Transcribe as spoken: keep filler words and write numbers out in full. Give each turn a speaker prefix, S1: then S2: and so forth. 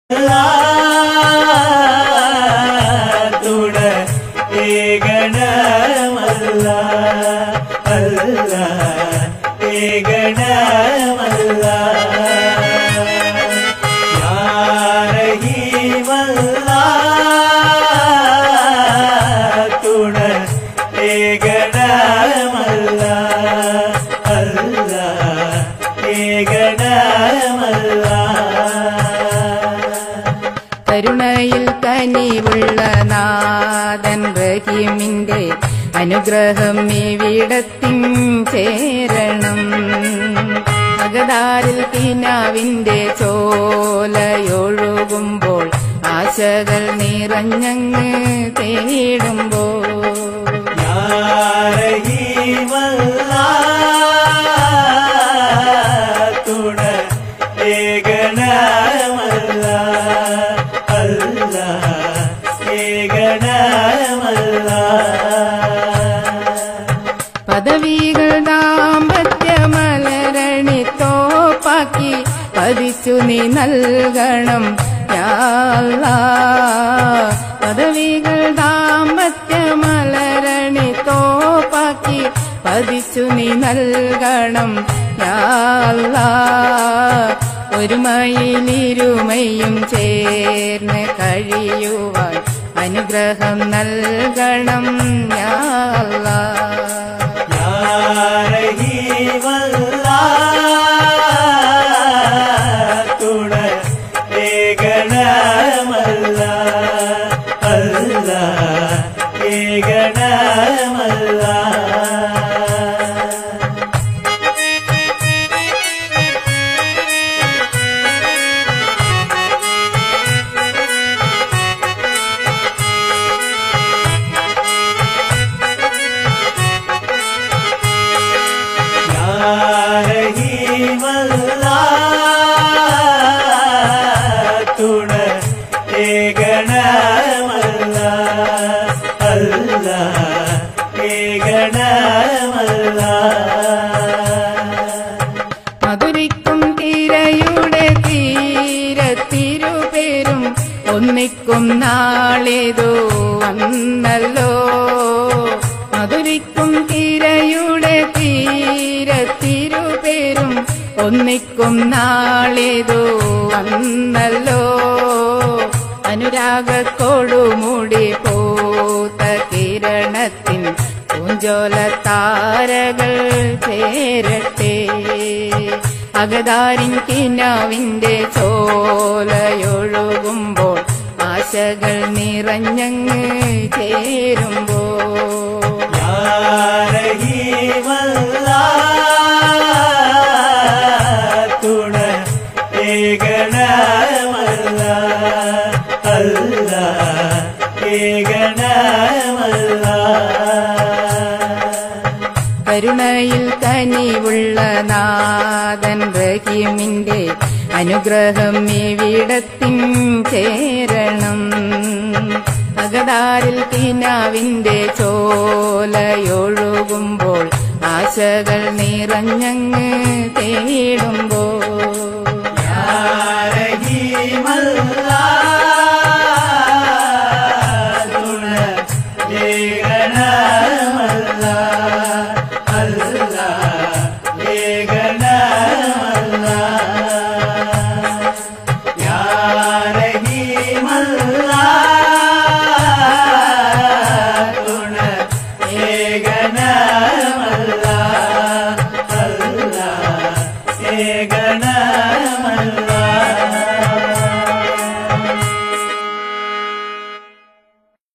S1: തുണ ഏകണമല്ല അല്ല ഏകണമല്ല യാരഹീമല്ല തുണ ഏകണമല്ല അല്ല ഏകണമല്ല
S2: കരുണയിൽ കനിവുള്ള നാഥൻ റഹീമിന്റെ അനുഗ്രഹം ഇവിടത്തിൻ ചേരണം. അകതാരിൽ കിനാവിന്റെ ചോലയൊഴുകുമ്പോൾ ആശകൾ നിറഞ്ഞങ്ങ് തേടുമ്പോൾ
S1: തുണ ഏകണമല്ല അല്ല ഏകണമല്ല
S2: പദവികൾ ദാമ്പത്യമലരണി തോപ്പാക്കി പതിച്ചു നീ നൽകണം യാ അല്ലാഹ്. പദവികൾ ദാമ്പത്യമലരണി തോപ്പാക്കി പതിച്ചു നീ നൽകണം യാ അല്ലാഹ്. ഒരുമയിലിരുമയും ചേർന്ന് കഴിയുവാൻ അനുഗ്രഹം നൽകണം യാ അല്ലാഹ്.
S1: തുണ ഏകണമല്ല അല്ല ഏകണമല്ല തുണ ഏകണമല്ല അല്ല ഏകണമല്ല
S2: മധുരിക്കും തിരയുടെ തീരത്തിരുപേരും ഒന്നിക്കും നാളിതു വന്നല്ലോ. മധുരിക്കും തിരയുടെ തീരത്തിരുപേരും ഒന്നിക്കും നാളിതു വന്നല്ലോ. അനുരാഗക്കൊടുമുടി പൂത്ത കിരണത്തിൻ പൂഞ്ചോല താരകൾ ചേരട്ടെ. അകതാരിൻ കിനാവിന്റെ ചോലയൊഴുകുമ്പോൾ ആശകൾ നിറഞ്ഞങ്ങ് ചേരുമ്പോൾ
S1: തുണ ഏകണമല്ല അല്ല ഏകണമല്ല
S2: കരുണയിൽ കനിവുള്ള നാഥൻ റഹീമിന്റെ അനുഗ്രഹം ഇവിടത്തിൻ ചേരണം. അകതാരിൽ കിനാവിന്റെ ചോലയൊഴുകുമ്പോൾ ആശകൾ നിറഞ്ഞങ്ങ് തേടുമ്പോൾ
S1: യാ റഹീമല്ലാ